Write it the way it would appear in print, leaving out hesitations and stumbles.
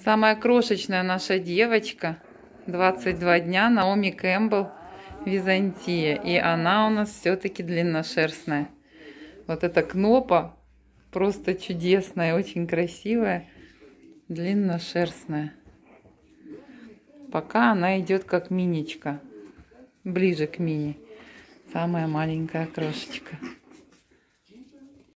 Самая крошечная наша девочка, 22 дня, Наоми Кэмпбелл, Византия. И она у нас все-таки длинношерстная. Вот эта Кнопа просто чудесная, очень красивая, длинношерстная. Пока она идет как миничка, ближе к мини. Самая маленькая крошечка.